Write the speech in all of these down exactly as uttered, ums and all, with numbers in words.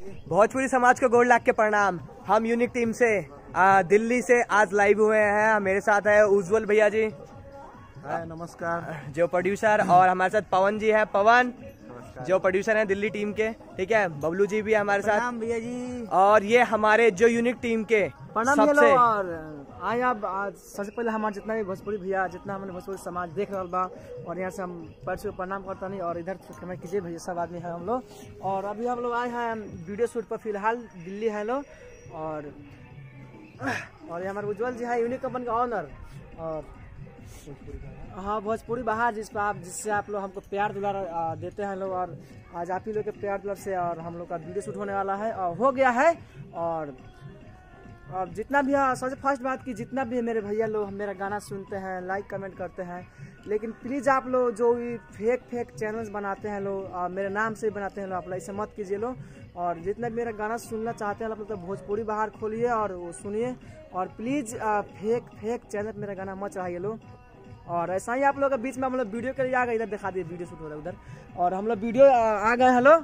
भोजपुरी समाज को गोड़ लाख के प्रणाम। हम यूनिक टीम से आ, दिल्ली से आज लाइव हुए हैं। मेरे साथ है उज्जवल भैया जी, नमस्कार, जो प्रोड्यूसर, और हमारे साथ पवन जी है, पवन जो प्रोड्यूसर हैं दिल्ली टीम के, ठीक है। बबलू जी भी है हमारे साथ भैया जी। और ये हमारे जो यूनिक टीम के सबसे और आए आप सबसे पहले हमारे जितना भी भोजपुरी भैया, जितना हमारे भोजपुरी समाज देख रहा बा, और यहाँ से हम पैर से प्रणाम करता नहीं, और इधर क्षमा कीजिए भैया, सब आदमी है हम लोग। और अभी हम लोग आए हैं वीडियो शूट पर, फिलहाल दिल्ली है लोग। और और ये हमारे उज्जवल जी है, यूनिक कंपनी का ऑनर, और हाँ भोजपुरी बाहर, जिस पर आप जिससे आप लोग हमको प्यार दुलार देते हैं लोग। और आज आप ही लोग के प्यार दुलार से और हम लोग का वीडियो शूट होने वाला है और हो गया है। और अब जितना भी है, सबसे फर्स्ट बात की, जितना भी मेरे भैया लोग मेरा गाना सुनते हैं, लाइक कमेंट करते हैं, लेकिन प्लीज़ आप लोग जो भी फेक फेक चैनल्स बनाते हैं लोग, मेरे नाम से बनाते हैं लोग, आप लोग ऐसे मत कीजिए लोग। और जितना भी मेरा गाना सुनना चाहते हैं आप लोग, तो भोजपुरी बाहर खोलिए और वो सुनिए, और प्लीज़ फेक फेक चैनल मेरा गाना मत चढ़ाइए लोग। और ऐसा ही आप लोग के बीच में हम लोग वीडियो के लिए आ गए, इधर दिखा दिए वीडियो शूट हो रहा है उधर, और हम लोग वीडियो आ गए। हेलो,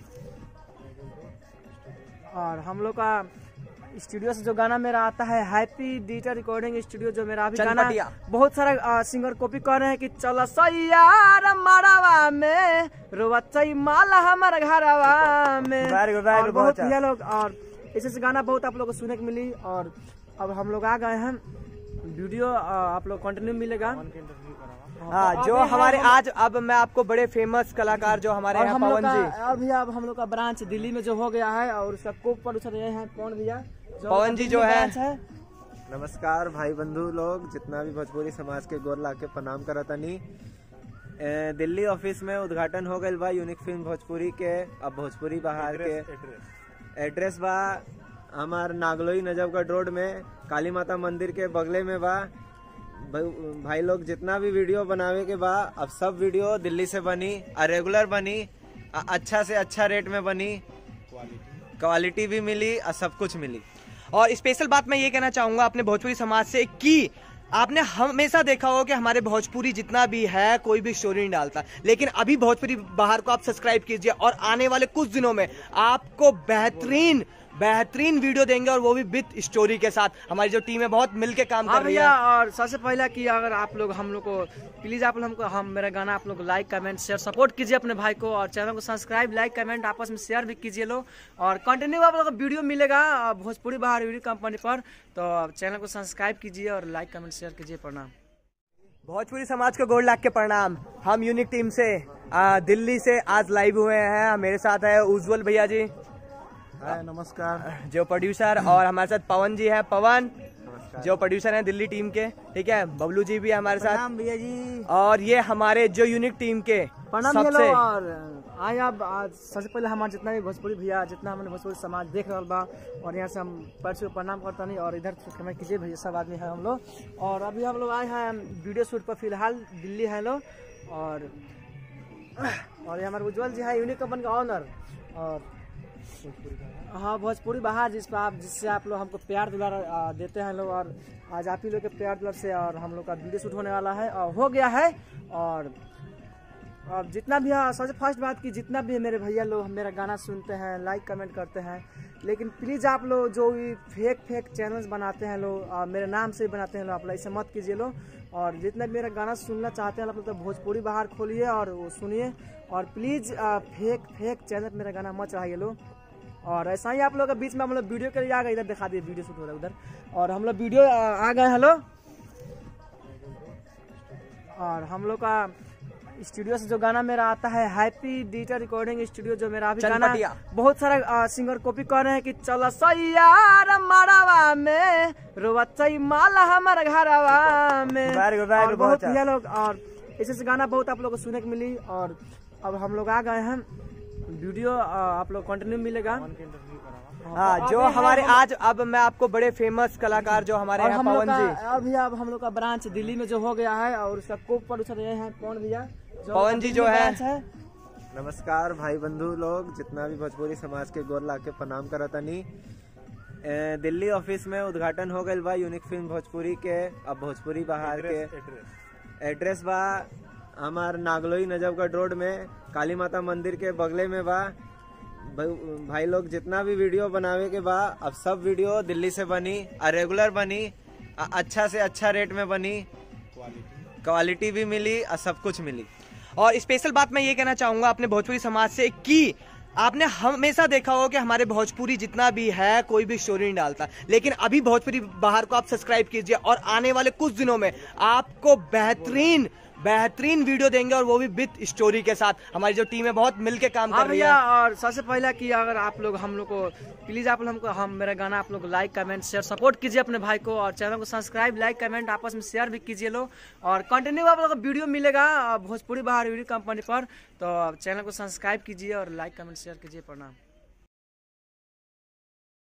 और हम लोग का स्टूडियो से जो गाना मेरा आता है, हैप्पी डिजिटल रिकॉर्डिंग स्टूडियो, जो मेरा अभी गाना बहुत सारा सिंगर कॉपी कर रहे हैं कि चलो सैयार मड़वा में रोवचई माला हमारे घरवा में, और बहुत भैया लोग, और ऐसे से गाना बहुत आप लोग को सुनने को मिली। और अब हम लोग आ गए हैं वीडियो, आप लोग कंटिन्यू मिलेगा। हाँ, जो हमारे आज, अब मैं आपको बड़े फेमस कलाकार जो हमारे यहाँ पवन जी, और भैया अब हम लोग का ब्रांच दिल्ली में जो हो गया है, और उसका को प्रोड्यूसर ये है कौन भैया, पवन जी जो है। नमस्कार भाई बंधु लोग, जितना भी भोजपुरी समाज के गोर ला के प्रणाम करता नहीं। दिल्ली ऑफिस में उद्घाटन हो गए बा यूनिक फिल्म भोजपुरी के। अब भोजपुरी बाहर के एड्रेस बा हमार नागलोई नजफगढ़ रोड में, काली माता मंदिर के बगले में बा। भाई लोग जितना भी वीडियो बनावे के बा, अब सब वीडियो दिल्ली से बनी, रेगुलर बनी, अच्छा से अच्छा रेट में बनी, क्वालिटी भी मिली और सब कुछ मिली। और स्पेशल बात मैं ये कहना चाहूंगा अपने भोजपुरी समाज से कि आपने हमेशा देखा हो कि हमारे भोजपुरी जितना भी है कोई भी स्टोरी नहीं डालता, लेकिन अभी भोजपुरी बाहर को आप सब्सक्राइब कीजिए, और आने वाले कुछ दिनों में आपको बेहतरीन बेहतरीन वीडियो देंगे, और वो भी विद स्टोरी के साथ। हमारी जो टीम है बहुत मिलके काम कर रही है। और सबसे पहला कि अगर आप लोग हम लोग को प्लीज आप लोग हमको हम मेरा गाना आप लोग लाइक कमेंट शेयर सपोर्ट कीजिए अपने भाई को, और चैनल को सब्सक्राइब लाइक कमेंट आपस में शेयर भी कीजिए लोग। और कंटिन्यू आप लोग को वीडियो मिलेगा भोजपुरी बाहर वीडियो कंपनी पर, तो चैनल को सब्सक्राइब कीजिए और लाइक कमेंट शेयर कीजिए। प्रणाम। भोजपुरी समाज को गोड़ लाख के प्रणाम। हम यूनिक टीम से आ, दिल्ली से आज लाइव हुए हैं। मेरे साथ है उज्जवल भैया जी, नमस्कार, जो प्रोड्यूसर, और हमारे साथ पवन जी है, पवन जो प्रोड्यूसर हैं दिल्ली टीम के, ठीक है। बबलू जी भी है हमारे साथ भैया जी। और ये हमारे जो यूनिक टीम के सबसे और आए आप सबसे पहले हमारे जितना भी भोजपुरी भैया, जितना हमारे भोजपुरी समाज देख रहा बा, और यहाँ से हम पैर से प्रणाम करता नहीं, और इधर क्षमा कीजिए भैया, सब आदमी है हम लोग। और अभी हम लोग आए हैं वीडियो शूट पर, फिलहाल दिल्ली है लोग। और और ये हमारे उज्जवल जी है, यूनिक कंपनी का ऑनर, और हाँ भोजपुरी बाहर, जिस पर आप जिससे आप लोग हमको प्यार दुलार देते हैं लोग। और आज आप ही लोग के प्यार दुलार से और हम लोग का वीडियो शूट होने वाला है और हो गया है। और अब जितना भी है, सबसे फर्स्ट बात की, जितना भी मेरे भैया लोग मेरा गाना सुनते हैं, लाइक कमेंट करते हैं, लेकिन प्लीज़ आप लोग जो भी फेक फेक चैनल्स बनाते हैं लोग, मेरे नाम से बनाते हैं लोग, आप लोग ऐसे मत कीजिए लोग। और जितना भी मेरा गाना सुनना चाहते हैं आप लोग, तो भोजपुरी बाहर खोलिए और वो सुनिए, और प्लीज़ फेक फेक चैनल मेरा गाना मत चढ़ाइए लोग। और ऐसा ही आप लोग के बीच में हम लोग वीडियो के लिए आ गए, इधर दिखा दिए वीडियो शूट हो रहा है उधर, और हम लोग वीडियो आ गए। हेलो, और हम लोग का स्टूडियो से जो गाना मेरा आता है, हैप्पी डिजिटल रिकॉर्डिंग स्टूडियो, जो मेरा अभी गाना बहुत सारा सिंगर कॉपी कर रहे हैं कि चलो सैयार मड़वा में रोवचई माला हमारे घरवा में, और बहुत भैया लोग, और ऐसे से गाना बहुत आप लोग को सुनने को मिली। और अब हम लोग आ गए हैं वीडियो, आप लोग कंटिन्यू मिलेगा। हाँ, जो हमारे आज, अब मैं आपको बड़े फेमस कलाकार जो हमारे यहाँ पवन जी, और भैया अब हम लोग का ब्रांच दिल्ली में जो हो गया है, और उसका को प्रोड्यूसर ये है कौन भैया, पवन जी जो है। नमस्कार भाई बंधु लोग, जितना भी भोजपुरी समाज के गोर ला के प्रणाम करता नहीं। दिल्ली ऑफिस में उद्घाटन हो गए बा यूनिक फिल्म भोजपुरी के। अब भोजपुरी बाहर के एड्रेस बा हमार नागलोई नजफगढ़ रोड में, काली माता मंदिर के बगले में बा। भाई, भाई लोग जितना भी वीडियो बनावे के बा अब सब वीडियो दिल्ली से बनी और रेगुलर बनी, अच्छा से अच्छा रेट में बनी, क्वालिटी भी मिली और सब कुछ मिली। और स्पेशल बात मैं ये कहना चाहूंगा अपने भोजपुरी समाज से कि आपने हमेशा देखा होगा कि हमारे भोजपुरी जितना भी है कोई भी स्टोरी नहीं डालता, लेकिन अभी भोजपुरी बाहर को आप सब्सक्राइब कीजिए और आने वाले कुछ दिनों में आपको बेहतरीन बेहतरीन वीडियो देंगे और वो भी विद स्टोरी के साथ। हमारी जो टीम है बहुत मिलके काम कर रही है। और सबसे पहला कि अगर आप लोग हम लोग को प्लीज आप लोग हमको हम मेरा गाना आप लोग लाइक कमेंट शेयर सपोर्ट कीजिए अपने भाई को, और चैनल को सब्सक्राइब लाइक कमेंट आपस में शेयर भी कीजिए लो। और कंटिन्यू आप लोग को वीडियो मिलेगा भोजपुरी बाहर वीडियो कंपनी पर, तो चैनल को सब्सक्राइब कीजिए और लाइक कमेंट शेयर कीजिए। प्रणाम।